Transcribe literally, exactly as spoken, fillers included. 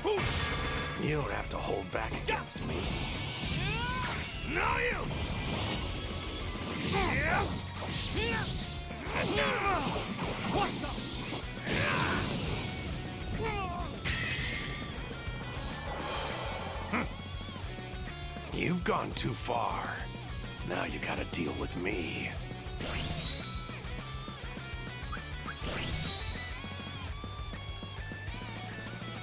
You don't have to hold back against me. No use! What the? You've gone too far. Now you gotta deal with me.